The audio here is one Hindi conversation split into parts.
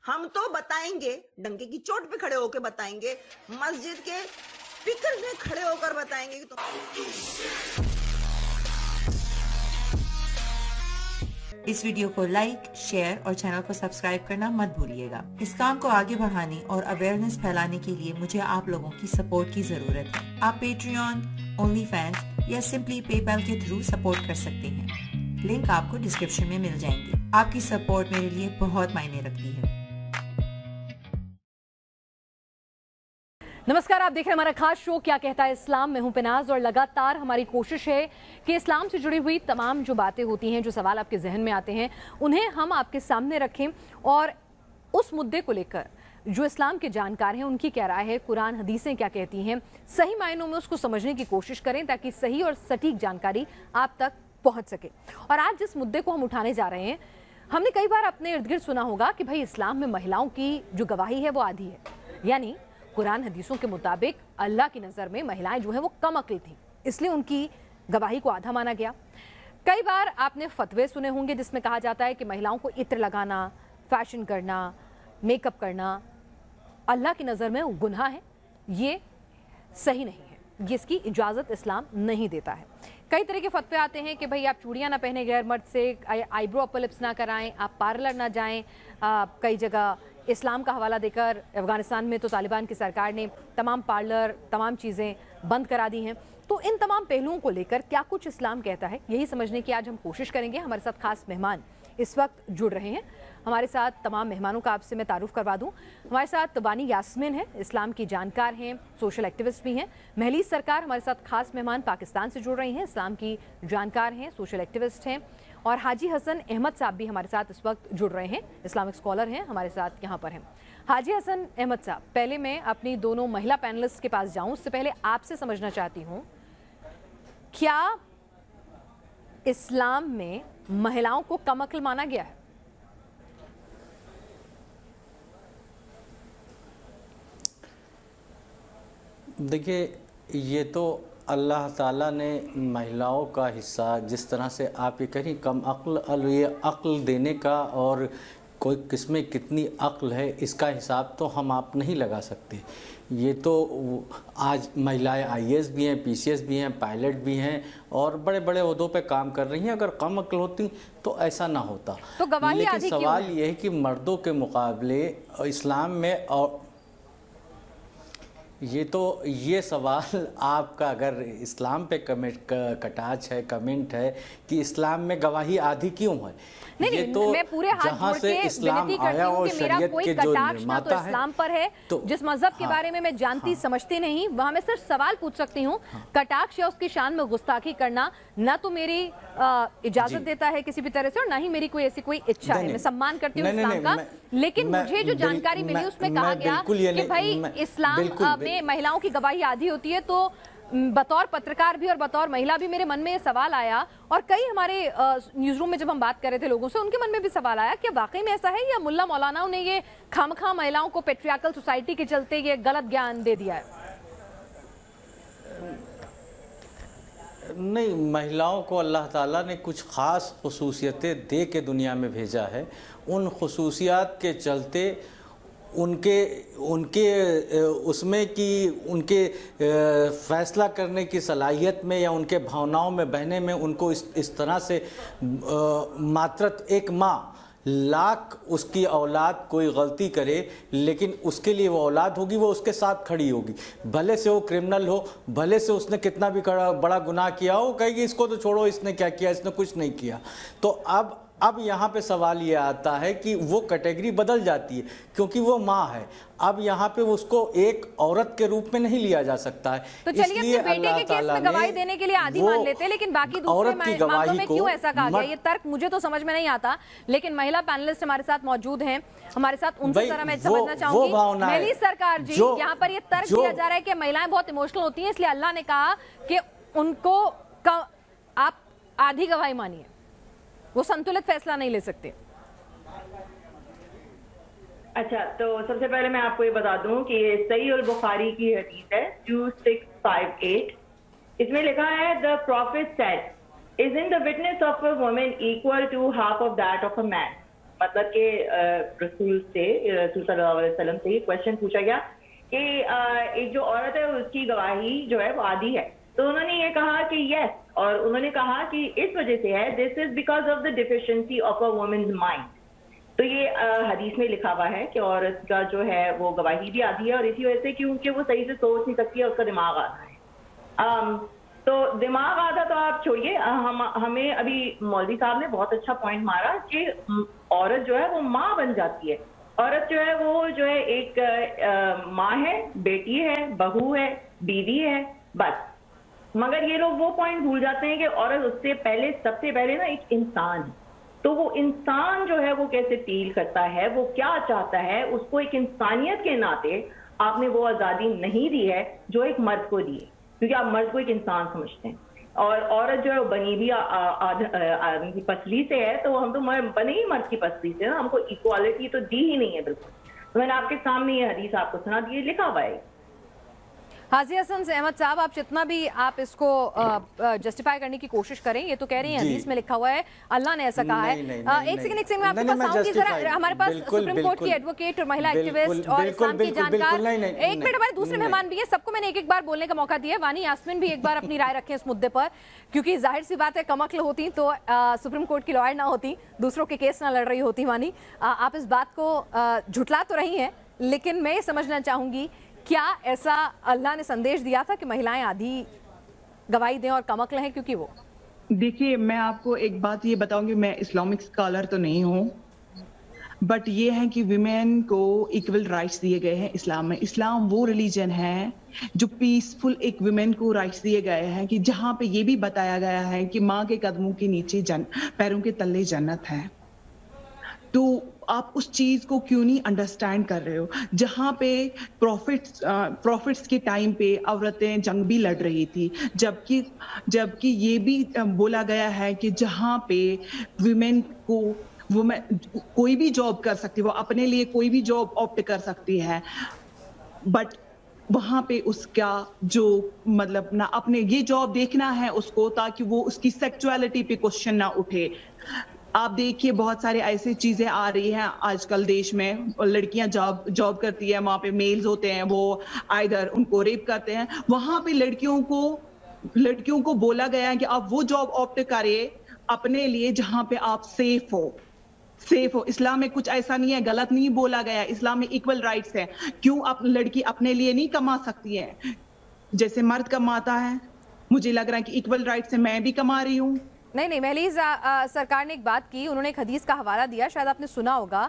हम तो बताएंगे, डंके की चोट पे खड़े होकर बताएंगे, मस्जिद के स्पीकर में खड़े होकर बताएंगे कि इस वीडियो को लाइक, शेयर और चैनल को सब्सक्राइब करना मत भूलिएगा। इस काम को आगे बढ़ाने और अवेयरनेस फैलाने के लिए मुझे आप लोगों की सपोर्ट की जरूरत है। आप पेट्रियन, ओनली फैंस या सिंपली पेपैल के थ्रू सपोर्ट कर सकते हैं। लिंक आपको डिस्क्रिप्शन में मिल जाएंगे। आपकी सपोर्ट मेरे लिए बहुत मायने रखती है। नमस्कार, आप देख रहे हैं हमारा खास शो क्या कहता है इस्लाम। मैं हूं पिनाज और लगातार हमारी कोशिश है कि इस्लाम से जुड़ी हुई तमाम जो बातें होती हैं, जो सवाल आपके जहन में आते हैं, उन्हें हम आपके सामने रखें और उस मुद्दे को लेकर जो इस्लाम के जानकार हैं उनकी क्या राय है, कुरान हदीसें क्या कहती हैं, सही मायनों में उसको समझने की कोशिश करें ताकि सही और सटीक जानकारी आप तक पहुँच सके। और आज जिस मुद्दे को हम उठाने जा रहे हैं, हमने कई बार अपने इर्द गिर्द सुना होगा कि भाई इस्लाम में महिलाओं की जो गवाही है वो आधी है, यानी कुरान हदीसों के मुताबिक अल्लाह की नज़र में महिलाएं जो हैं वो कम अक्ल थीं, इसलिए उनकी गवाही को आधा माना गया। कई बार आपने फतवे सुने होंगे जिसमें कहा जाता है कि महिलाओं को इत्र लगाना, फैशन करना, मेकअप करना अल्लाह की नज़र में गुनाह है, ये सही नहीं है, जिसकी इजाज़त इस्लाम नहीं देता है। कई तरह के फतवे आते हैं कि भाई आप चूड़ियाँ ना पहने गैर मर्द से, आईब्रो अपर लिप्स ना कराएं, आप पार्लर ना जाएं। कई जगह इस्लाम का हवाला देकर अफगानिस्तान में तो तालिबान की सरकार ने तमाम पार्लर, तमाम चीज़ें बंद करा दी हैं। तो इन तमाम पहलुओं को लेकर क्या कुछ इस्लाम कहता है, यही समझने की आज हम कोशिश करेंगे। हमारे साथ खास मेहमान इस वक्त जुड़ रहे हैं। हमारे साथ तमाम मेहमानों का आपसे मैं तारुफ करवा दूं। हमारे साथ वानी यास्मीन है, इस्लाम की जानकार हैं, सोशल एक्टिविस्ट भी हैं। महलीस सरकार हमारे साथ खास मेहमान पाकिस्तान से जुड़ रही हैं, इस्लाम की जानकार हैं, सोशल एक्टिविस्ट हैं। और हाजी हसन अहमद साहब भी हमारे साथ इस वक्त जुड़ रहे हैं, इस्लामिक स्कॉलर हैं, हमारे साथ यहाँ पर हैं। हाजी हसन अहमद साहब, पहले मैं अपनी दोनों महिला पैनलिस्ट के पास जाऊँ, उससे पहले आपसे समझना चाहती हूँ, क्या इस्लाम में महिलाओं को कम अक्ल माना गया है? देखिए, ये तो अल्लाह ताला ने महिलाओं का हिस्सा जिस तरह से आप ये कहीं कम अक्ल, ये अक्ल देने का और कोई किसमें कितनी अक्ल है इसका हिसाब तो हम आप नहीं लगा सकते। ये तो आज महिलाएं आईएएस भी हैं, पीसीएस भी हैं, पायलट भी हैं और बड़े बड़े ओहदों पे काम कर रही हैं। अगर कम अक्ल होती तो ऐसा ना होता। तो गवाही लेकिन सवाल ये है कि मर्दों के मुकाबले इस्लाम में, और ये सवाल आपका अगर इस्लाम पे कटाच है, कमेंट है कि इस्लाम में गवाही आधी क्यों है, नहीं, ये तो मैं पूरे हाथ जहाँ से इस्लाम आया और शरीयत के जो निर्माता है, इस्लाम पर है, तो जिस मजहब के बारे में मैं जानती समझती नहीं, वहाँ मैं सिर्फ सवाल पूछ सकती हूँ। कटाक्ष या उसकी शान में गुस्ताखी करना ना तो मेरी इजाजत देता है किसी भी तरह से, और ना ही मेरी कोई ऐसी कोई इच्छा है। मैं सम्मान करती हूँ इस्लाम का, लेकिन मुझे जो जानकारी मिली उसमें कहा गया कि भाई इस्लाम में महिलाओं की गवाही आधी होती है। तो बतौर पत्रकार भी और बतौर महिला भी मेरे मन में ये सवाल आया, और कई हमारे न्यूज़ रूम में जब हम बात कर रहे थे लोगों से, उनके मन में भी सवाल आया कि वाकई में ऐसा है या मुल्ला मौलानाओं ने ये खामखा महिलाओं को पेट्रियार्कल सोसाइटी के चलते ये गलत ज्ञान दे दिया है। नहीं, महिलाओं को अल्लाह ताला ने कुछ ख़ास खुसूसियतें दे के दुनिया में भेजा है। उन खुसूसियात के चलते उनके उसमें कि उनके फ़ैसला करने की सलाहियत में या उनके भावनाओं में बहने में उनको इस तरह से मात्र एक माँ लाख उसकी औलाद कोई गलती करे, लेकिन उसके लिए वो औलाद होगी, वो उसके साथ खड़ी होगी, भले से वो क्रिमिनल हो, भले से उसने कितना भी बड़ा गुनाह किया हो, कहेगी इसको तो छोड़ो, इसने क्या किया, इसने कुछ नहीं किया। तो अब यहाँ पे सवाल ये आता है कि वो कैटेगरी बदल जाती है क्योंकि वो माँ है। अब यहाँ पे उसको एक औरत के रूप में नहीं लिया जा सकता है। तो चलिए अपने बेटे के केस में गवाही देने के लिए आधी मान लेते हैं, लेकिन बाकी दूसरे मामलों में क्यों ऐसा कहा गया? ये तर्क मुझे तो समझ में नहीं आता, लेकिन महिला पैनलिस्ट हमारे साथ मौजूद हैं, हमारे साथ उनसे जरा मैं समझना चाहूंगी। महलीस सरकार जी, यहाँ पर ये तर्क दिया जा रहा है कि महिलाएं बहुत इमोशनल होती हैं, इसलिए अल्लाह ने कहा कि उनको आप आधी गवाही मानिए, वो संतुलित फैसला नहीं ले सकते। अच्छा, तो सबसे पहले मैं आपको ये बता दूं कि ये सही और बुखारी की हदीस है 2658। इसमें लिखा है, the prophet said, is in the witness of a woman equal to half of that of a man. मतलब कि रसूल सल्लल्लाहु अलैहि वसल्लम से ये क्वेश्चन पूछा गया कि एक जो औरत है उसकी गवाही जो है वो आधी है, तो उन्होंने ये कहा कि यस, और उन्होंने कहा कि इस वजह से है, this is because of the deficiency of a women's mind. तो ये हदीस में लिखा हुआ है कि औरत का जो है वो गवाही भी आधी है, और इसी वजह से क्योंकि वो सही से सोच नहीं सकती है, उसका दिमाग आधा है। तो दिमाग आधा तो आप छोड़िए, हमें अभी मौलवी साहब ने बहुत अच्छा पॉइंट मारा कि औरत जो है वो माँ बन जाती है। औरत जो है वो जो है एक माँ है, बेटी है, बहू है, बीवी है, बस। मगर ये लोग वो पॉइंट भूल जाते हैं कि औरत उससे पहले, सबसे पहले ना एक इंसान है। तो वो इंसान जो है वो कैसे फील करता है, वो क्या चाहता है, उसको एक इंसानियत के नाते आपने वो आज़ादी नहीं दी है जो एक मर्द को दी है, क्योंकि आप मर्द को एक इंसान समझते हैं, और औरत जो है वो बनी भी आदमी की पसली से है, तो हम तो बने ही मर्द की पसली से ना, हमको इक्वालिटी तो दी ही नहीं है बिल्कुल। तो मैंने आपके सामने ये हदीस आपको सुना दी, लिखा हुआ है। हाजी हसन से अहमद साहब, आप जितना भी आप इसको जस्टिफाई करने की कोशिश करें, ये तो कह रही हैं हदीस में लिखा हुआ है, अल्लाह ने ऐसा कहा है। एक सेकंड मैं आपके पास आऊंगी, जरा हमारे पास सुप्रीम कोर्ट की एडवोकेट और महिला एक्टिविस्ट और इस्लाम की जानकार, एक मिनट, हमारे दूसरे मेहमान भी है, सबको मैंने एक एक बार बोलने का मौका दिया। वानी यास्मीन भी एक बार अपनी राय रखें इस मुद्दे पर, क्योंकि जाहिर सी बात है कमक्ल होती तो सुप्रीम कोर्ट की लॉयर ना होती, दूसरों के केस ना लड़ रही होती। वानी, आप इस बात को झुठला तो रही हैं, लेकिन मैं ये समझना चाहूंगी, क्या ऐसा अल्लाह ने संदेश दिया था कि महिलाएं आधी गवाही दें और कमक्ल हैं क्योंकि वो? देखिए, मैं आपको एक बात ये बताऊंगी, मैं इस्लामिक स्कॉलर तो नहीं हूँ, बट ये है कि विमेन को इक्वल राइट्स दिए गए हैं इस्लाम में। इस्लाम वो रिलीजन है जो पीसफुल एक विमेन को राइट्स दिए गए हैं, कि जहाँ पे ये भी बताया गया है कि माँ के कदमों के नीचे पैरों के तले जन्नत है। तो आप उस चीज को क्यों नहीं अंडरस्टैंड कर रहे हो? जहां पे प्रॉफिट्स के टाइम पे औरतें जंग भी लड़ रही थी, जबकि ये भी बोला गया है कि जहां पे विमेन को कोई भी जॉब कर सकती है, वो अपने लिए कोई भी जॉब ऑप्ट कर सकती है, बट वहां पे उसका जो मतलब ना अपने ये जॉब देखना है उसको, ताकि वो उसकी सेक्सुअलिटी पे क्वेश्चन ना उठे। आप देखिए, बहुत सारे ऐसी चीजें आ रही हैं आजकल देश में, लड़कियां जॉब करती है, वहां पे मेल्स होते हैं, वो आइदर उनको रेप करते हैं। वहां पे लड़कियों को बोला गया है कि आप वो जॉब ऑप्ट करिए अपने लिए जहां पे आप सेफ हो। इस्लाम में कुछ ऐसा नहीं है, गलत नहीं बोला गया। इस्लाम में इक्वल राइट्स है। क्यों आप लड़की अपने लिए नहीं कमा सकती है जैसे मर्द कमाता है? मुझे लग रहा है कि इक्वल राइट्स है, मैं भी कमा रही हूँ। नहीं, महलीज सरकार ने एक बात की, उन्होंने एक हदीस का हवाला दिया, शायद आपने सुना होगा।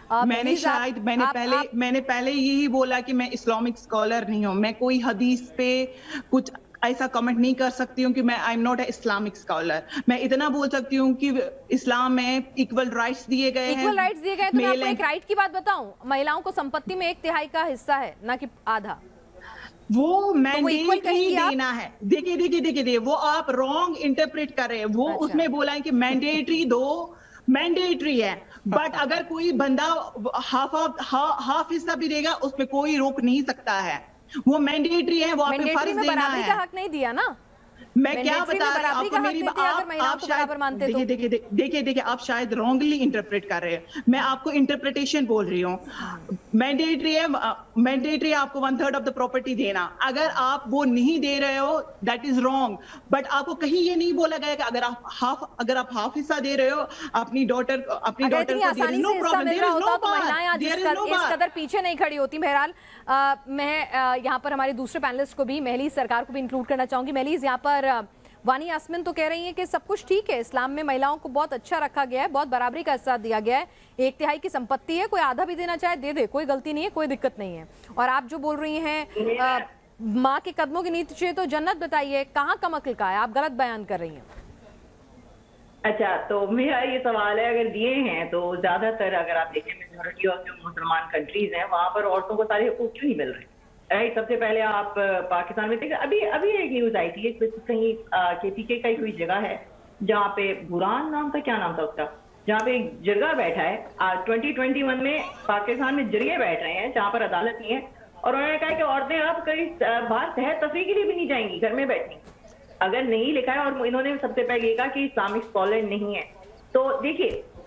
मैंने पहले यही बोला कि मैं इस्लामिक स्कॉलर नहीं हूँ, मैं कोई हदीस पे कुछ ऐसा कमेंट नहीं कर सकती हूँ कि मैं I am not a Islamic scholar. मैं इतना बोल सकती हूँ कि इस्लाम में इक्वल राइट्स दिए गए हैं। इक्वल राइट्स दिए गए, तो मैं आपको एक राइट की बात बताऊं, महिलाओं को संपत्ति में 1/3 का हिस्सा है, ना कि आधा। वो मैंडेट ही देना है। देखिए, वो आप रॉन्ग इंटरप्रेट कर रहे हैं। वो अच्छा। उसमें बोला है कि मैंडेटरी दो, मैंडेटरी है, बट अगर कोई बंदा हाफ हिस्सा भी देगा उसमें कोई रोक नहीं सकता है। वो मैंडेटरी है, वो आपके फर्ज देना है। बराबरी का हक नहीं दिया ना। मैं क्या बता रहा हूं आपको, मेरी देखिए, आप शायद रॉन्गली इंटरप्रेट कर रहे हैं। मैं आपको इंटरप्रिटेशन बोल रही हूँ। मैंडेटरी है आपको 1/3 ऑफ द प्रॉपर्टी देना। अगर आप वो नहीं दे रहे हो, दैट इज रॉन्ग। बट आपको कहीं ये नहीं बोला गया कि अगर आप हाफ हिस्सा दे रहे हो अपनी डॉटर को, नो प्रॉब्लम, इस कदर पीछे नहीं खड़ी होती। बहरहाल मैं यहाँ पर हमारे दूसरे पैनलिस्ट को भी, महलीज सरकार को भी इंक्लूड करना चाहूंगी। महलीज, यहाँ पर वानी यास्मीन तो कह रही है कि सब कुछ ठीक है, इस्लाम में महिलाओं को बहुत अच्छा रखा गया है, बहुत बराबरी का हिस्सा दिया गया है, 1/3 की संपत्ति है, कोई आधा भी देना चाहे दे दे, कोई गलती नहीं है, कोई दिक्कत नहीं है। और आप जो बोल रही हैं माँ के कदमों के नीचे तो जन्नत, बताइए कहाँ कमक्ल का है? आप गलत बयान कर रही हैं। अच्छा, तो मेरा ये सवाल है, अगर दिए हैं तो ज्यादातर अगर आप देखें मेजॉरिटी ऑफ जो मुसलमान कंट्रीज हैं वहां पर औरतों को सारे हुकूक क्यों नहीं मिल रहे? राइट, सबसे पहले आप पाकिस्तान में देखिए, अभी एक न्यूज आई थी, कहीं KPK का ही कोई जगह है जहाँ पे बुरान नाम था, क्या नाम था उसका, जहाँ पे एक जरगा बैठा है 2021 में पाकिस्तान में जरिए बैठ रहे हैं जहाँ पर अदालत नहीं है, और उन्होंने कहा कि औरतें अब कहीं बाहर सैर तफरीह के लिए भी नहीं जाएंगी, घर में बैठेंगी। अगर नहीं लिखा है, और इन्होंने सबसे पहले कहा कि इस्लामिक स्कॉलर नहीं है। तो देखिए,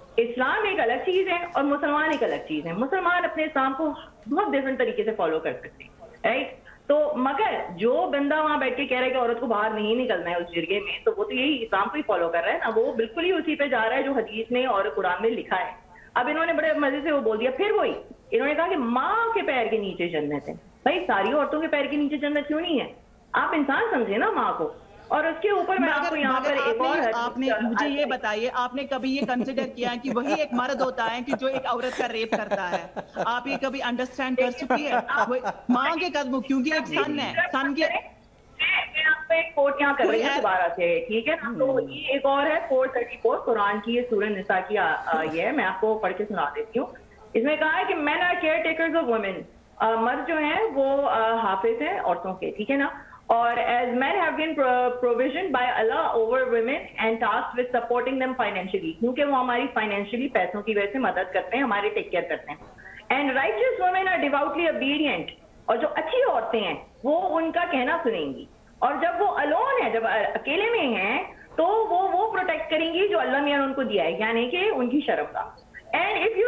इस्लाम एक अलग चीज है और मुसलमान एक अलग चीज है। मुसलमान अपने इस्लाम को बहुत डिफरेंट तरीके से फॉलो कर सकते हैं, राइट। तो मगर जो बंदा वहां बैठ के कह रहा है कि औरत को बाहर नहीं निकलना है उस जरिए में, तो वो तो यही इस्लाम को ही फॉलो कर रहा है ना, वो बिल्कुल ही उसी पे जा रहा है जो हदीस में और कुरान में लिखा है। अब इन्होंने बड़े मजे से वो बोल दिया, फिर वही इन्होंने कहा कि माँ के पैर के नीचे जन्नत है। भाई सारी औरतों के पैर के नीचे जन्नत क्यों नहीं है? आप इंसान समझे ना माँ को। और उसके ऊपर मैं आपको यहाँ पर एक और आपने मुझे ये बताइए, आपने कभी ये कंसिडर किया है कि वही एक मर्द होता है कि जो एक औरत का रेप करता है? आप ये कभी अंडरस्टैंड कर चुकी है? माँ के कदम, क्योंकि एक सन है, सन के मैं आपको एक कोट यहाँ कर रही हूँ दोबारा से, ठीक है ना। तो ये एक और है 434 कुरान की, ये सूरह निसा की ये है, मैं आपको पढ़ के सुना देती हूँ। इसमें कहा है कि men are care takers of women, मर्द जो हैं वो हाफिज हैं औरतों के, ठीक है ना। और as man have been provision by Allah over women and tasked with supporting them financially, क्योंकि वो हमारी फाइनेंशियली पैसों की वजह से मदद करते हैं, हमारे टेक केयर करते हैं। And righteous women are devoutly obedient, और जो अच्छी औरतें हैं वो उनका कहना सुनेंगी, और जब वो अलोन है, जब अकेले में हैं, तो वो प्रोटेक्ट करेंगी जो अल्लाह मियां ने उनको दिया है, यानी कि उनकी शर्फ का। एंड इफ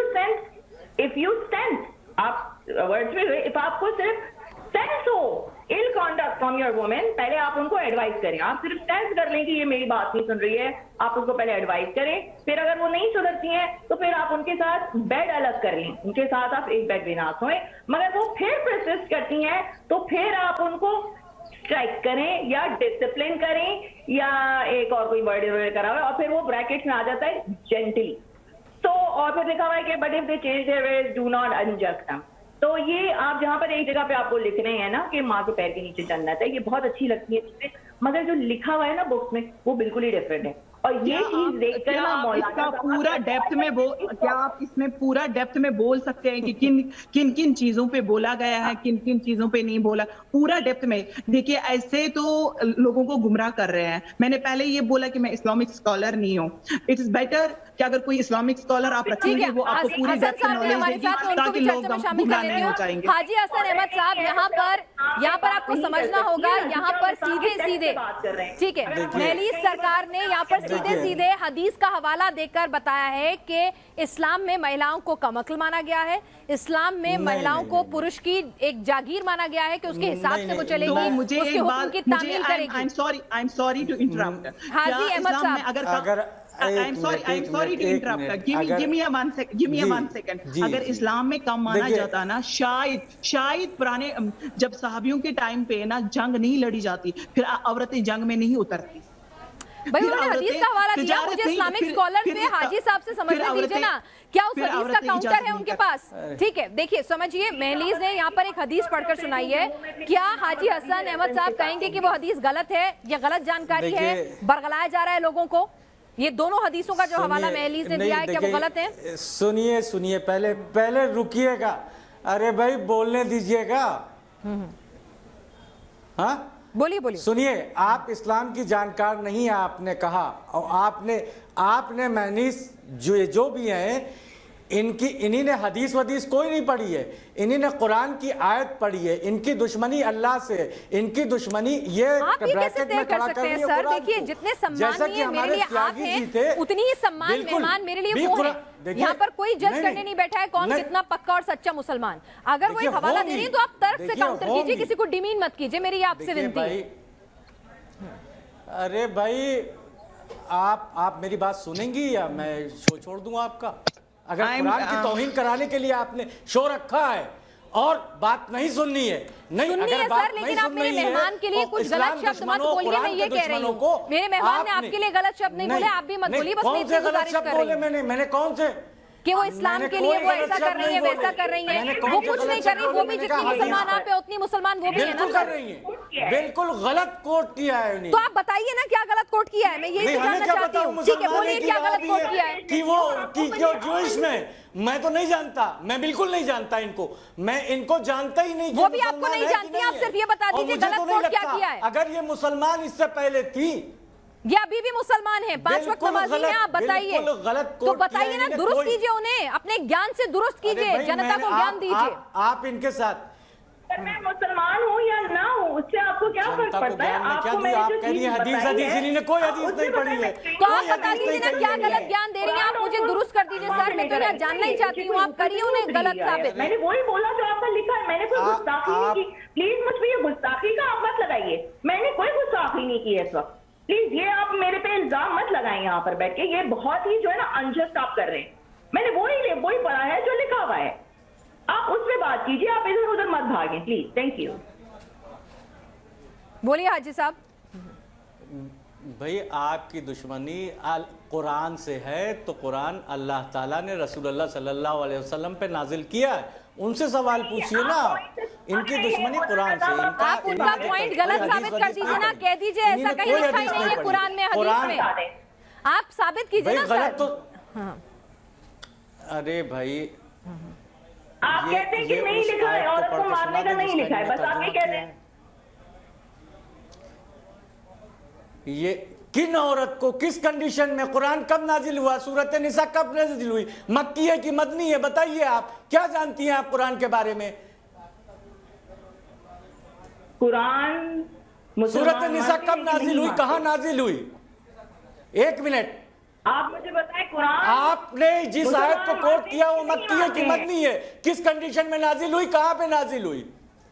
यू सेंस आप वर्ड्स में, इफ आपको सिर्फ सेंस हो ill conduct from your women, पहले आप उनको एडवाइस करें। आप सिर्फ सेंस कर लें कि ये मेरी बात नहीं सुन रही है, आप उसको पहले एडवाइस करें। फिर अगर वो नहीं सुधरती हैं तो फिर आप उनके साथ बेड अलग कर लें, उनके साथ आप एक बेड भी ना सोएं। मगर वो फिर परसिस्ट करती हैं तो फिर आप उनको स्ट्राइक करें या डिसिप्लिन करें या एक और कोई वर्ड करा हुआ, और फिर वो ब्रैकेट में आ जाता है जेंटली। तो और फिर लिखा हुआ है कि but if they change their ways do not unjust them. तो ये आप जहां पर एक जगह पे आपको लिख रहे हैं ना कि माँ के पैर के नीचे जन्नत है, ये बहुत अच्छी लगती है चीजें, मगर जो लिखा हुआ है ना बुक्स में वो बिल्कुल ही डिफरेंट है। और ये चीज देखकर इसका पूरा डेप्थ में क्या आप इसमें पूरा डेप्थ में बोल सकते हैं कि किन किन चीजों पे बोला गया है, किन किन चीजों पे नहीं बोला, पूरा डेप्थ में? देखिए ऐसे तो लोगों को गुमराह कर रहे हैं। मैंने पहले ये बोला कि मैं इस्लामिक स्कॉलर नहीं हूँ। इट इज बेटर कि अगर कोई इस्लामिक स्कॉलर आप रखेंगे वो आपको पूरी डेप्थ नॉलेज देगी ताकि लोग गुमराह नहीं हो जाएंगे। हाजी हसन अहमद साहब, यहाँ पर आपको समझना होगा, यहाँ पर सीधे ठीक है, महलीस सरकार ने यहाँ पर सीधे हदीस का हवाला देकर बताया है कि इस्लाम में महिलाओं को कमअक्ल माना गया है, इस्लाम में महिलाओं को पुरुष की एक जागीर माना गया है कि उसके हिसाब से वो चलेगी, उसके हुक्म की तामील करेगी। I am sorry to interrupt Haji Ahmad साहब, I'm sorry to interrupt. Give me a 1 second. अगर इस्लाम में कम माना जाता ना, शायद पुराने जब सहाबियों के टाइम पे ना जंग नहीं लड़ी जाती, फिर औरतें जंग में नहीं उतरती। भाई उन्होंने हदीस का हवाला दिया, मुझे इस्लामिक स्कॉलर से हाजी साहब से समझने दीजिए ना, क्या उस हदीस का काउंटर है उनके पास? ठीक है, देखिए समझिए, महलीस ने यहाँ पर एक हदीस पढ़कर सुनाई है। क्या हाजी हसन अहमद साहब कहेंगे कि वो हदीस गलत है या गलत जानकारी है, बरगलाया जा रहा है लोगों को? ये दोनों हदीसों का जो हवाला महलीस ने दिया है, क्या वो गलत है? सुनिए पहले रुकिएगा। अरे भाई बोलने दीजिएगा। हाँ बोलिए। सुनिए, आप इस्लाम की जानकार नहीं है आपने कहा, और आपने महलीस जो भी हैं इन्हीं ने हदीस वदीस कोई नहीं पढ़ी है, इन्हीं ने कुरान की आयत पढ़ी है। इनकी दुश्मनी अल्लाह से, इनकी दुश्मनी ये ब्रैकेट में खड़ा कर रही है। सर देखिए, जितने सम्मानीय मेरे लिए आप हैं, उतनी ही सम्मान मेहमान मेरे लिए वो है। यहाँ पर कोई जज करने नहीं बैठा है कौन कितना पक्का और सच्चा मुसलमान। अगर वो एक हवाला दे रही है तो आप तर्क से काउंटर कीजिए, किसी को डिमीन मत कीजिए, मेरी आपसे विनती है। अरे भाई आप मेरी बात सुनेंगी या मैं शो छोड़ दूंगा आपका? अगर कुरान की तौहीन कराने के लिए आपने शो रखा है और बात नहीं सुननी है, नहीं अगर बात नहीं सुननी है, मेहमान के लिए कुछ गलत शब्द मत बोलिए, मैं ये कह रही हूँ। मेरे मेहमान ने आपके लिए गलत शब्द नहीं बोले, आप भी मत बोलिए, बस मैं गुजारिश कर रही हूँ। मैंने कौन से कि वो इस्लाम के लिए वो ऐसा कर रही है, वैसा कर रही है, वो कुछ नहीं कर रही, वो भी जितनी मुसलमान आप है उतनी मुसलमान वो भी है ना। कर रही है, बिल्कुल गलत कोट किया है उन्हें। तो आप बताइए ना क्या गलत कोट किया है, मैं यही जानना चाहती हूँ। ठीक है, बोलिए क्या गलत कोट किया है? कि वो जूइश में, मैं तो नहीं जानता, मैं बिल्कुल नहीं जानता इनको, मैं इनको जानता ही नहीं। वो भी आपको नहीं जानती, आप सिर्फ ये बता दीजिए गलत कोट क्या किया है। अगर ये मुसलमान इससे पहले थी, ये अभी भी मुसलमान है, 5 वक्त नमाजी हैं, आप बताइए। तो बताइए ना, दुरुस्त कीजिए उन्हें, अपने ज्ञान से दुरुस्त कीजिए, जनता को ज्ञान दीजिए। आप इनके साथ अगर मैं मुसलमान हूँ या ना हूँ उससे आपको क्या फर्क पड़ता है? आपको मैंने आप जो कह रही चीज़ हैं हदीस बताई हदीस है, इन्होंने कोई हदीस नहीं पढ़ी है। तो आप बता दीजिए ना क्या गलत ज्ञान दे रही हैं आप, मुझे दुरुस्त कर दीजिए सर, मैं तो यहाँ जानना ही चाहती हूँ, आप करिए उन्हें गलत साबित। मैंने वही बोला जो आपका लिखा है, मैंने कोई गुस्ताखी नहीं की। प्लीज मुझ पे ये गुस्ताखी का आप मत लगाइए, मैंने कोई गुस्ताखी नहीं की है इस वक्त। प्लीज ये आप मेरे पे इल्जाम मत लगाएं यहाँ पर बैठ के, ये बहुत ही जो है ना अनजस्ट आप कर रहे हैं। मैंने वही पढ़ा है जो लिखा हुआ है, आप उस पे बात कीजिए, आप इधर उधर मत भागें प्लीज। Thank you. बोलिए हाजी साहब। भाई आपकी दुश्मनी कुरान से है तो कुरान अल्लाह ताला ने रसूलुल्लाह सल्लल्लाहु अलैहि वसल्लम पे नाजिल किया है, उनसे सवाल पूछिए ना। इनकी दुश्मनी कुरान से, आप उनका पॉइंट गलत साबित कर दीजिए ना, कह दीजिए ऐसा कहीं लिखा ही नहीं है कुरान में हदीस में, आप साबित कीजिए ना सर। तो अरे भाई आप कहते हैं कि नहीं लिखा है, औरत को मारने का नहीं लिखा है, बस आप ये कहते हैं। ये किन औरत को किस कंडीशन में, कुरान कब नाजिल हुआ, सूरत निसा कब नाजिल हुई, मक्की है कि मदनी है, बताइए आप क्या जानती हैं आप कुरान के बारे में? कुरान सूरत निसा कब नाजिल हुई, कहां नाजिल हुई? एक मिनट, आप मुझे बताएं कुरान आपने जिस आयत को कोट किया वो मक्की है कि मदनी है, किस कंडीशन में नाजिल हुई, कहां पे नाजिल हुई?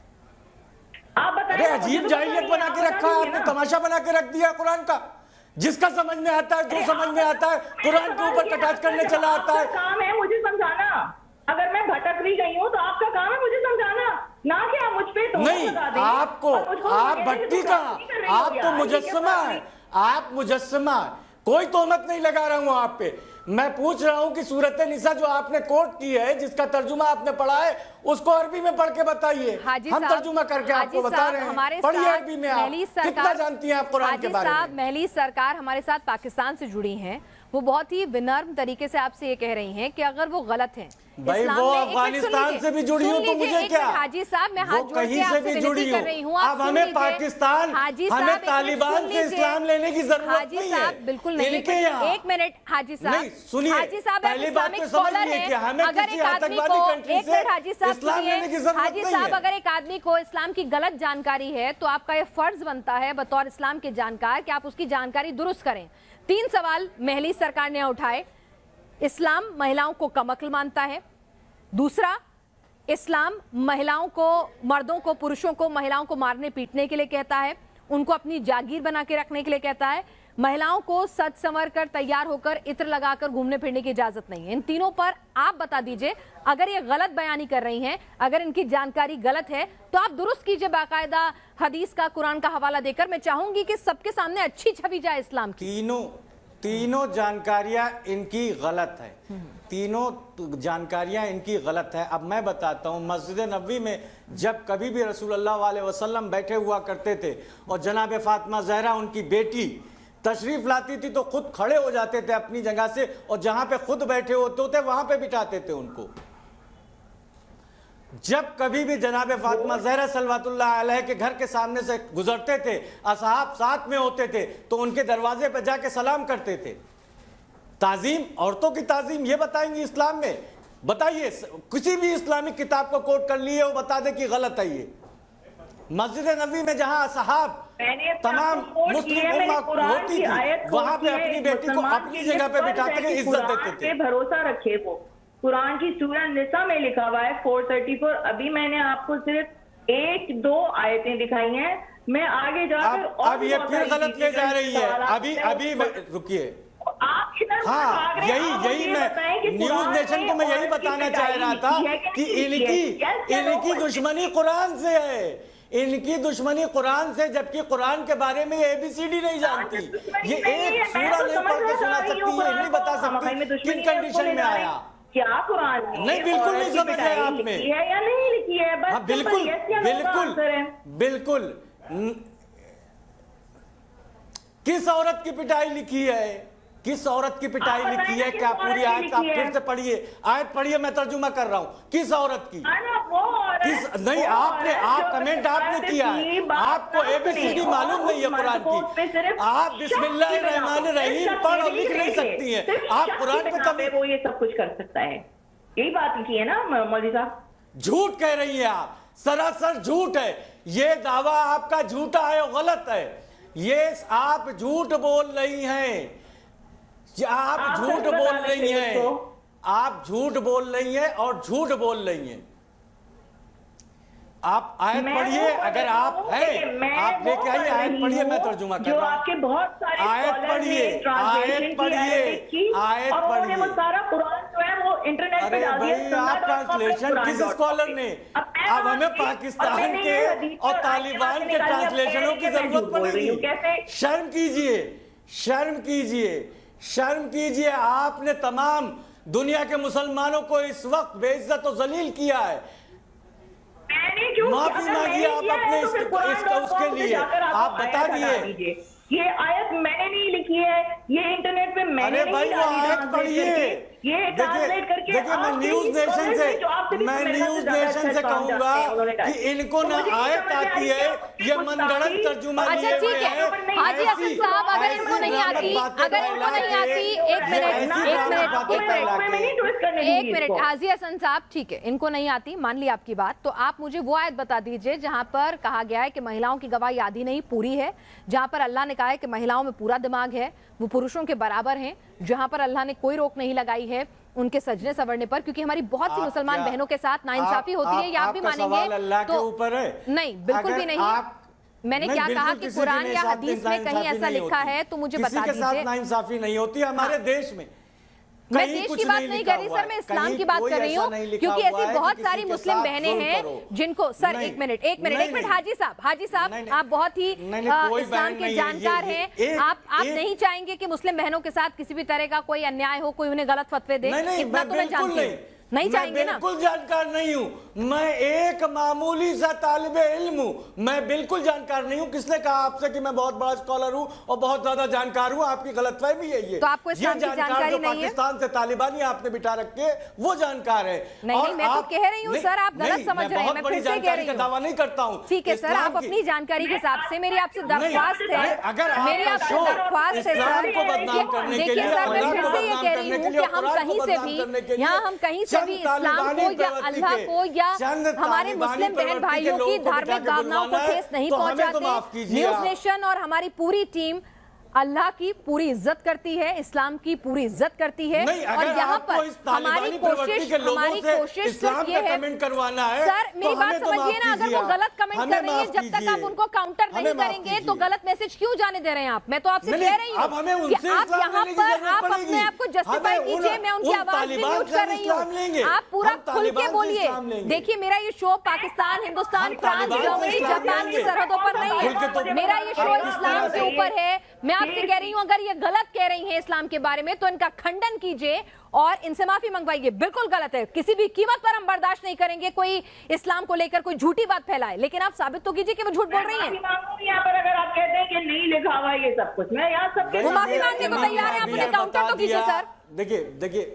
आप बताएं। अरे अजीब जाहिलियत बना के रखा है आपने, तमाशा बना के रख दिया कुरान का। जिसका समझ में आता है, जो समझ में आता है कुरान के ऊपर कटाक्ष करने चला आता है। काम है मुझे समझाना, अगर मैं भटक भी गई हूँ तो आपका काम है मुझे समझाना, ना कि आप मुझ पे नहीं, आपको आप भट्टी कहाँ, आप तो मुजस्समा है, आप मुजस्समा है, कोई तोहमत नहीं लगा रहा हूं आप पे। मैं पूछ रहा हूं कि सूरत निसा जो आपने कोट की है, जिसका तर्जुमा आपने पढ़ा है, उसको अरबी में पढ़ के बताइए। हम तर्जुमा करके आपको बता रहे हैं, पढ़िए अरबी में। आप कितना जानती हैं आप कुरान के बारे में? महलीस सरकार हमारे साथ पाकिस्तान से जुड़ी हैं, वो बहुत ही विनम्र तरीके से आपसे ये कह रही हैं कि अगर वो गलत हैं, भाई वो अफगानिस्तान से भी जुड़ी हो तो मुझे क्या, हाजी साहब मैं हाथ जोड़ के आपसे विनती कर रही हूँ। अब हमें पाकिस्तान, हमें तालिबान से इस्लाम लेने की जरूरत नहीं है। बिल्कुल नहीं, एक मिनट हाजी साहब, सुनिए, हाजी साहब पहली बात तो समझिए कि हमें किसी आतंकवादी कंट्री से इस्लाम लेने की जरूरत नहीं है। हाजी साहब, अगर एक आदमी को इस्लाम की गलत जानकारी है तो आपका ये फर्ज बनता है बतौर इस्लाम के जानकार कि आप उसकी जानकारी दुरुस्त करें। 3 सवाल महली सरकार ने उठाए। इस्लाम महिलाओं को कमअक्ल मानता है, दूसरा इस्लाम महिलाओं को, मर्दों को, पुरुषों को महिलाओं को मारने पीटने के लिए कहता है, उनको अपनी जागीर बना के रखने के लिए कहता है, महिलाओं को सज संवर कर तैयार होकर इत्र लगाकर घूमने फिरने की इजाजत नहीं है। इन तीनों पर आप बता दीजिए, अगर ये गलत बयानी कर रही हैं, अगर इनकी जानकारी गलत है तो आप दुरुस्त कीजिए बाकायदा हदीस का, कुरान का हवाला देकर। मैं चाहूंगी कि सबके सामने अच्छी छवि जाए इस्लाम की। तीनों जानकारियां इनकी गलत है, तीनों जानकारियां इनकी गलत है। अब मैं बताता हूं, मस्जिद नबवी में जब कभी भी रसूलुल्लाह अलैहि वसल्लम बैठे हुआ करते थे और जनाब फातिमा ज़हरा उनकी बेटी तशरीफ लाती थी तो खुद खड़े हो जाते थे अपनी जगह से, और जहां पे खुद बैठे होते थे वहां पे बिठाते थे उनको। जब कभी भी जनाब फातिमा ज़हरा सल्लल्लाहु अलैहा के घर के सामने से गुजरते थे, असहाब साथ में होते थे, तो उनके दरवाजे पे जाके सलाम करते थे। ताजीम, औरतों की ताजीम ये बताएंगी इस्लाम में? बताइए, किसी भी इस्लामिक किताब को कोट कर लिए वो बता दे कि गलत है ये। मस्जिद नबी में जहां असहाब तमाम मुस्लिम उम्मा होती थी, वहां पे अपनी बेटी को अपनी जगह पे बिठाते थे, इज्जत देते थे। भरोसा रखे, वो कुरान की सूरह निसा में लिखा हुआ है 434। अभी मैंने आपको सिर्फ 1-2 आयतें दिखाई हैं, मैं आगे जाकर अब ये फिर गलत ले जा रही है। अभी रुकिए, हाँ, यही मैं न्यूज नेशन को मैं यही बताना चाह रहा था कि इनकी दुश्मनी कुरान से है, इनकी दुश्मनी कुरान से, जबकि कुरान के बारे में ABCD नहीं जानती, ये एक सूरा नहीं पढ़ के सुना सकती, ये नहीं बता सकती किन कंडीशन में आया। क्या कुरान नहीं, बिल्कुल नहीं समझ रहे आपने या नहीं लिखी है, बस हाँ, बिल्कुल किस औरत की पिटाई लिखी है, किस औरत की पिटाई लिखी है? क्या पूरी आयत आप फिर से पढ़िए, आयत पढ़िए, मैं तर्जुमा कर रहा हूँ। किस औरत की? किस? नहीं, आप कमेंट आपने किया है, आपको ABCD मालूम नहीं है कुरान की। आप बिस्मिल्लाहिर्रहमानिर्रहीम पढ़ और लिख नहीं सकती हैं, आप कुरान पे कभी वो ये सब कुछ कर सकता है, यही बात की है ना मौलवी साहब? झूठ कह रही है आप, सरासर झूठ है। ये दावा आपका झूठा है और गलत है। ये आप झूठ बोल रही हैं, आप झूठ बोल रही हैं, आप झूठ बोल रही हैं और झूठ बोल रही हैं। आप आयत पढ़िए, अगर आप हैं आप लेके आइए आयत पढ़िए, मैं तर्जुमा कर रहा हूं। आपके बहुत सारे आयत पढ़िए, आयत पढ़िए, आयत पढ़िए। वो सारा कुरान जो है वो इंटरनेट पे डाल दिया। भाई आप ट्रांसलेशन किस स्कॉलर ने? अब हमें पाकिस्तान के और तालिबान के ट्रांसलेशनों की जरूरत पड़ेगी। शर्म कीजिए, शर्म कीजिए, शर्म कीजिए। आपने तमाम दुनिया के मुसलमानों को इस वक्त बेइज्जत और जलील किया है। माफी मांगिए आप अपने उसके लिए, आप बता दिए। ये आयत मैंने नहीं लिखी है, ये इंटरनेट पे मैंने नहीं भाई वो आयत पढ़िए। ये ट्रांसलेट करके देखिए मैं न्यूज नेशन से कहूंगा कि इनको ना आयत आती है, ये मनगढ़ंत तर्जुमा अच्छा ठीक है हाजी हसन साहब, अगर इनको नहीं आती, एक मिनट हाजी हसन साहब, ठीक है इनको नहीं आती, मान ली आपकी बात, तो आप मुझे वो आयत बता दीजिए जहां पर कहा गया है कि महिलाओं की गवाही आधी नहीं पूरी है, जहां पर अल्लाह ने कहा है कि महिलाओं में पूरा दिमाग है, वो पुरुषों के बराबर हैं, जहां पर अल्लाह ने कोई रोक नहीं लगाई है उनके सजने संवरने पर, क्योंकि हमारी बहुत सी मुसलमान बहनों के साथ नाइंसाफी होती है, ये आप भी मानेंगे अल्लाह के ऊपर है? नहीं बिल्कुल भी नहीं। मैंने क्या कहा कि कुरान या हदीस में कहीं ऐसा लिखा है तो मुझे बता दीजिए। नाइंसाफी नहीं होती हमारे देश में। मैं देश की बात नहीं कर रही सर, मैं इस्लाम की बात कर रही हूँ, क्योंकि ऐसी बहुत सारी मुस्लिम बहनें हैं जिनको सर एक मिनट हाजी साहब आप बहुत ही इस्लाम के जानकार हैं, आप नहीं चाहेंगे कि मुस्लिम बहनों के साथ किसी भी तरह का कोई अन्याय हो, कोई उन्हें गलत फतवे दे, इतना तो मैं जानती हूँ। नहीं चाहेंगे ना? बिल्कुल जानकार नहीं हूं, मैं एक मामूली सा तालिबे इल्म हूं, मैं बिल्कुल जानकार नहीं हूं। किसने कहा आपसे कि मैं बहुत बड़ा स्कॉलर हूं और बहुत ज्यादा जानकार हूं? आपकी गलतफहमी है ये। तो आपको इस्लाम की जानकारी नहीं है? पाकिस्तान से तालिबानी आपने बिठा रखे वो जानकार है। नहीं मैं तो कह रही हूँ सर, आप गलत समझ रहे हैं, मैं फिर से कह रही हूँ, दावा नहीं करता हूँ। ठीक है सर, आप अपनी जानकारी के हिसाब से, मेरी आपसे दरख्वास्त है, मेरी आपसे दरख्वास्त है सर, देखिए सर मैं फिर से ये कह रही हूँ कि हम कहीं से भी, यहाँ हम कहीं से भी इस्लाम को या अल्लाह को या हमारे मुस्लिम बहन भाइयों की धार्मिक भावनाओं को ठेस नहीं पहुंचाते। न्यूज नेशन और हमारी पूरी टीम अल्लाह की पूरी इज्जत करती है, इस्लाम की पूरी इज्जत करती है, और यहाँ पर हमारी कोशिश सिर्फ ये है, कमेंट करवाना है। सर मेरी बात समझिए ना, अगर वो गलत कमेंट कर रही है, जब तक आप उनको काउंटर नहीं करेंगे तो गलत मैसेज क्यों जाने दे रहे हैं आप? मैं तो आपसे कह रही हूँ कि आप यहाँ पर आप अपने आप को जस्टिफाई कीजिए, मैं उनकी आवाज भी म्यूट कर रही हूँ, आप पूरा खुल के बोलिए। देखिए मेरा ये show Pakistan, Hindustan, France, Germany, Japan की सरहदों पर नहीं है, मेरा ये शो इस्लाम के ऊपर है। मैं आपसे कह रही हूं अगर ये गलत कह रही हैं इस्लाम के बारे में तो इनका खंडन कीजिए और इनसे माफी मंगवाइए। बिल्कुल गलत है, किसी भी कीमत पर हम बर्दाश्त नहीं करेंगे कोई इस्लाम को लेकर कोई झूठी बात फैलाए, लेकिन आप साबित तो कीजिए कि वो झूठ बोल रही हैं। यहाँ पर अगर आप कहते हैं कि नहीं लिखा हुआ ये सब कुछ, मैं यहाँ सब वो माफी मांगने को तैयार है, आप उन्हें काउंटर तो कीजिए सर। देखिए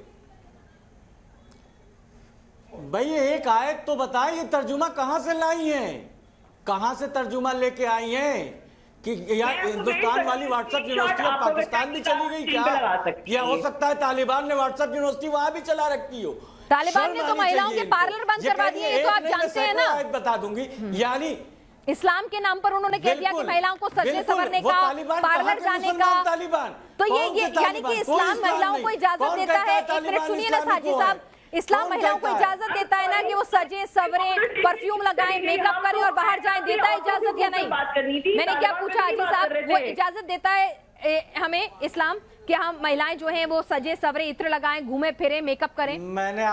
भाई एक आयत तो बताएं, ये तर्जुमा कहां से लाई है, कहां से तर्जुमा लेके आई हैं? कि हिंदुस्तान वाली व्हाट्सएप यूनिवर्सिटी और पाकिस्तान भी चली गई क्या? यह हो सकता है तालिबान ने व्हाट्सएप यूनिवर्सिटी वहां भी चला रखी हो। तालिबान ने तो महिलाओं के पार्लर बंद करवा दिए, ये तो आप जानते हैं ना। बता दूंगी, यानी इस्लाम के नाम पर उन्होंने कह दिया कि महिलाओं को सजने संवरने का, पार्लर जाने का, तो ये यानी कि इस्लाम महिलाओं को इजाजत देता है। एक मिनट सुनिए ना हाजी साहब, इस्लाम महिलाओं को इजाजत देता है ना कि वो सजे सवरे, परफ्यूम लगाएं, मेकअप करें और बाहर जाएं, देता है इजाजत या नहीं? मैंने क्या पूछा हाजी साहब, वो इजाजत देता है हमें इस्लाम कि हम महिलाएं जो हैं वो सजे सवरे, इत्र लगाएं, घूमे फिरे, मेकअप करें? मैंने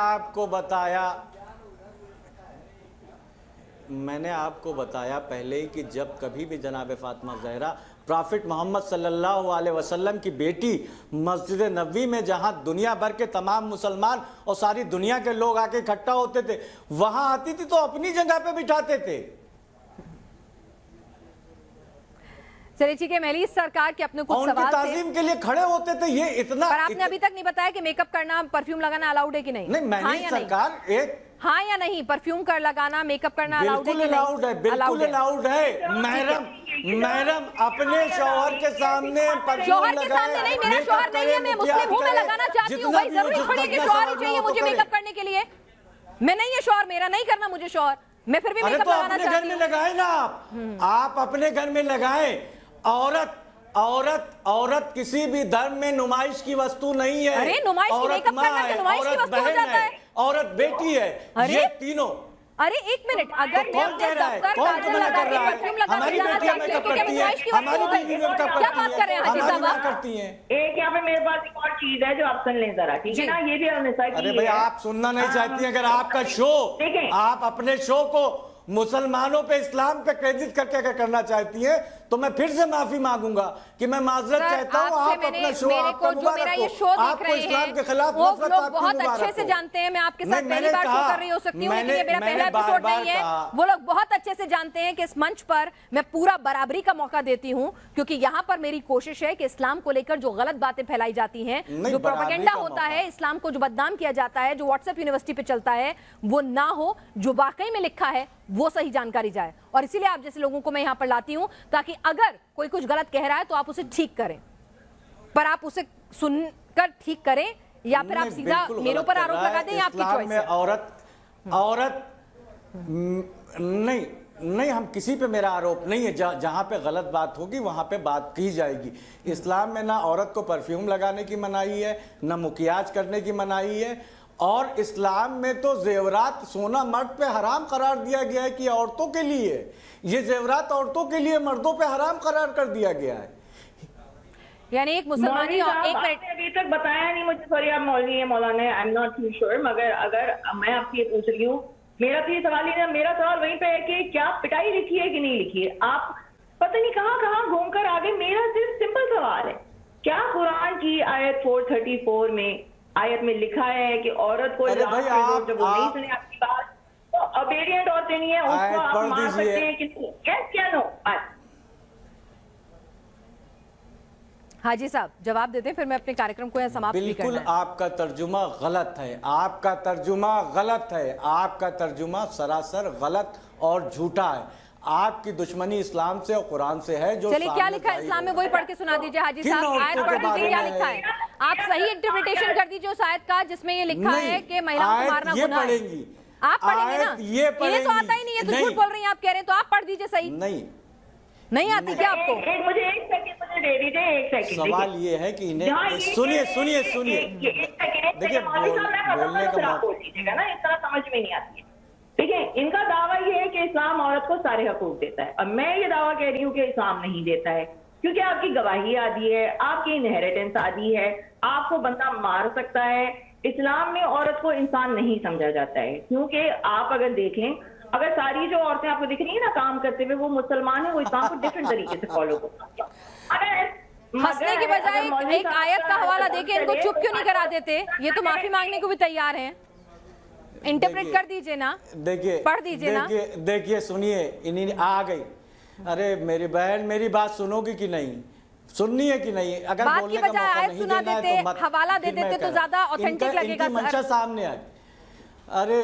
आपको बताया पहले ही कि जब कभी भी जनाब फातिमा ज़हरा प्रॉफिट मोहम्मद सल्लल्लाहु अलैहि वसल्लम की बेटी मस्जिद नबवी में, जहां दुनिया भर के तमाम मुसलमान और सारी दुनिया के लोग आके इकट्ठा होते थे, वहां आती थी तो अपनी जगह पे बिठाते थे। चलिए ठीक है, महलीस सरकार के अपने कुछ सवाल थे, ताज़ीम के लिए खड़े होते थे। ये इतना, पर आपने अभी तक नहीं बताया कि मेकअप करना, परफ्यूम लगाना अलाउड है कि नहीं? नहीं, महलीस सरकार एक हाँ या नहीं, परफ्यूम कर लगाना, मेकअप करना अलाउड है? बिल्कुल अलाउड है, बिल्कुल अलाउड है। महरम अपने शौहर के सामने, शौहर के सामने नहीं, मेरा शौहर नहीं है, मैं मुस्लिम हूँ, मैं लगाना चाहती हूँ, भाई जरूरी थोड़ी कि शौहर ही चाहिए मुझे मेकअप करने के लिए। मैं नहीं है शौहर मेरा, नहीं करना मुझे शौहर, मैं फिर भी अरे मेकअप तो लगाना अपने घर चाहती में हूँ। लगाए ना आप अपने घर में लगाए। औरत किसी भी धर्म में नुमाइश की वस्तु नहीं है। अरे नुमाइश की मेकअप करना तो नुमाइश की वस्तु हो जाता है। औरत बेटी है, ये तीनों। अरे एक मिनट, अगर मैं कौन कह रहा है? कौन तो मना कर रहा है? हमारी बेटियां मेकअप करती है, हमारी बीवी मेकअप क्या बात कर रहे हैं हाजी हमारी साहब? करती हैं। एक यहाँ पे मेरे पास एक और चीज है जो आप सुन लें जरा, ठीक है ना? ये भी अनिसा की अरे भाई आप सुनना नहीं चाहती हैं? अगर आपका शो, आप अपने शो को मुसलमानों पे, इस्लाम पे क्रेडिट करके अगर करना चाहती हैं तो मैं फिर से माफी मांगूंगा कि मैं माजरत चाहता हूं। आप अपना शो, आपका मेरा ये शो देख रहे इस्लाम के खिलाफ वो लोग बहुत अच्छे से जानते हैं। मैं आपके साथ पहली बार शो कर रही हो सकती हूँ, लेकिन ये मेरा पहला एपिसोड नहीं है। वो लोग बहुत अच्छे से जानते हैं कि इस मंच पर मैं पूरा बराबरी का मौका देती हूँ, क्योंकि यहाँ पर मेरी कोशिश है कि इस्लाम को लेकर जो गलत बातें फैलाई जाती हैं, जो प्रोपेगेंडा होता है, इस्लाम को जो बदनाम किया जाता है, जो व्हाट्सएप यूनिवर्सिटी पे चलता है, वो ना हो, जो वाकई में लिखा है वो सही जानकारी जाए। और इसीलिए आप जैसे लोगों को मैं यहाँ पर लाती हूँ, ताकि अगर कोई कुछ गलत कह रहा है तो आप उसे ठीक करें, पर आप उसे सुनकर ठीक करें, या फिर आप सीधा मेरे ऊपर आरोप लगा दें, आपकी चॉइस है। औरत नहीं, हम किसी पे मेरा आरोप नहीं है। जहां पे गलत बात होगी वहां पे बात की जाएगी। इस्लाम में ना औरत को परफ्यूम लगाने की मनाही है, ना मुकियाज करने की मनाही है। और इस्लाम में तो जेवरात, सोना मर्द पे हराम करार दिया गया है कि औरतों के लिए, ये जेवरात औरतों के लिए, मर्दों पे हराम करार कर दिया गया है। यानी एक मुसलमानी, एक मिनट, अभी तक बताया नहीं मुझे, सॉरी आप मौलवी हैं, मौलाना है, I am not too sure, मगर अगर मैं आपसे ये पूछ रही हूँ, मेरा तो ये सवाल ही ना, मेरा सवाल वहीं पे है कि क्या पिटाई लिखी है कि नहीं लिखी है? आप पता नहीं कहाँ घूम कर आ गए। मेरा सिर्फ सिंपल सवाल है, क्या कुरान की आयत 434 में आयत में लिखा है कि औरत को जब वो नहीं सुने आपकी बात तो अबेडियंट औरतें नहीं है, उसको आप मार सकते हैं कि नहीं? क्या नो? हाजी साहब जवाब देते हैं, फिर मैं अपने कार्यक्रम को यहाँ समाप्त भी करना है। बिल्कुल आपका तर्जुमा गलत है, आपका तर्जुमा गलत है, आपका तर्जुमा सरासर गलत और झूठा है। आपकी दुश्मनी इस्लाम से और कुरान से है। जो चलिए क्या लिखा है इस्लाम में वही पढ़ के सुना दीजिए हाजी साहब, आयत पढ़ दीजिए, क्या लिखा है? आप सही इंटरप्रिटेशन कर दीजिए उस आयत का जिसमें ये लिखा है कि महिलाओं को मारना गुनाह है। आप पढ़ेंगे ना? ये तो आता ही नहीं है, तो झूठ बोल रही हैं आप, कह रहे हैं तो आप पढ़ दीजिए। सही नहीं आती क्या आपको? मुझे एक सेकंड मुझे दे दीजिए, एक सेकंड। सवाल ये है कि इन्हें सुनिए देखिए बोलने का बोलिएगा ना, इस तरह समझ में नहीं आती है। ठीक है, इनका दावा ये है कि इस्लाम औरत को सारे हकूक देता है, और मैं ये दावा कह रही हूँ कि इस्लाम नहीं देता है, क्योंकि आपकी गवाही आदि है, आपकी इनहेरिटेंस आदि है, आपको बंदा मार सकता है। इस्लाम में औरत को इंसान नहीं समझा जाता है, क्योंकि आप अगर देख लें, अगर सारी जो औरतें आपको दिख रही है ना काम करते हुए, वो मुसलमान है, वो इस्लाम को डिफरेंट तरीके से फॉलो करते हैं। हंसने की बजाय एक आयत का हवाला देके इनको चुप क्यों नहीं करा देते? ये तो माफी मांगने को भी तैयार हैं। इंटरप्रेट कर दीजिए ना, देखिए पढ़ दीजिए ना। देखिए सुनिए, इन्हीं आ गई। अरे मेरी बहन, मेरी बात सुनोगे कि नहीं? सुननी है कि नहीं? अगर बात बोलने की का बजाय मौका आयत नहीं सुना देना देते, है तो मत, हवाला दे देते तो ज्यादा ऑथेंटिक लगेगा। मंशा सामने आई। अरे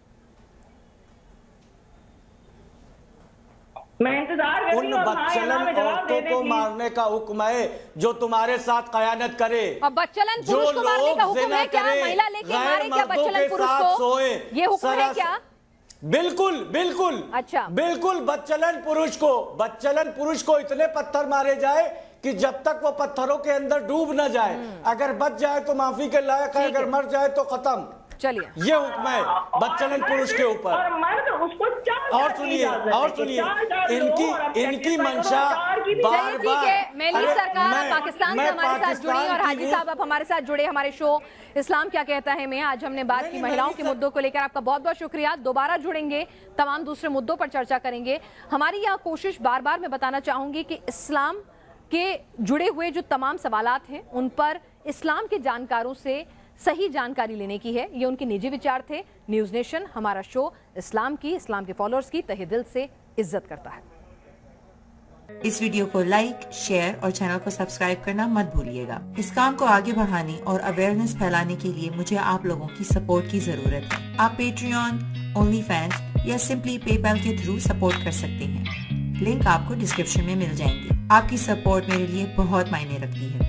मैं इंतजार कर रही हूं, बच्चलन औरतों को मारने का हुक्म है जो तुम्हारे साथ कयानत करे। और बच्चलन पुरुष को मारने का हुक्म है क्या? महिला लेके मारे क्या बच्चलन पुरुष को? ये हुक्म है क्या? बिल्कुल बिल्कुल। अच्छा, बिल्कुल बच्चलन पुरुष को इतने पत्थर मारे जाए कि जब तक वो पत्थरों के अंदर डूब न जाए। अगर बच जाए तो माफी के लायक है, अगर मर जाए तो खत्म। चलिए, ये हुक्म है बच्चलन पुरुष के ऊपर। और सुनिए इनकी मंशा बार बार। मेली सरकार पाकिस्तान से हमारे साथ जुड़ी, और हाजी साहब आप हमारे साथ जुड़े हमारे शो इस्लाम क्या कहता है में। आज हमने बात की महिलाओं के मुद्दों को लेकर। आपका बहुत बहुत शुक्रिया। दोबारा जुड़ेंगे, तमाम दूसरे मुद्दों पर चर्चा करेंगे। हमारी यहाँ कोशिश बार बार मैं बताना चाहूंगी कि इस्लाम के जुड़े हुए जो तमाम सवालात हैं उन पर इस्लाम के जानकारों से सही जानकारी लेने की है। ये उनके निजी विचार थे। न्यूज़ नेशन हमारा शो इस्लाम के फॉलोअर्स की तहे दिल से इज्जत करता है। इस वीडियो को लाइक, शेयर और चैनल को सब्सक्राइब करना मत भूलिएगा। इस काम को आगे बढ़ाने और अवेयरनेस फैलाने के लिए मुझे आप लोगों की सपोर्ट की जरूरत है। आप पेट्रियन, ओनलीफैंस या सिंपली पेपैल के थ्रू सपोर्ट कर सकते हैं। लिंक आपको डिस्क्रिप्शन में मिल जाएंगे। आपकी सपोर्ट मेरे लिए बहुत मायने रखती है।